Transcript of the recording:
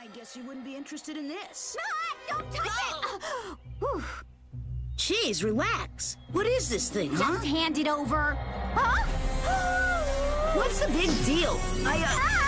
I guess you wouldn't be interested in this. Ah, don't touch it! Whew. Jeez, relax. What is this thing, huh? Just hand it over. Huh? What's the big deal?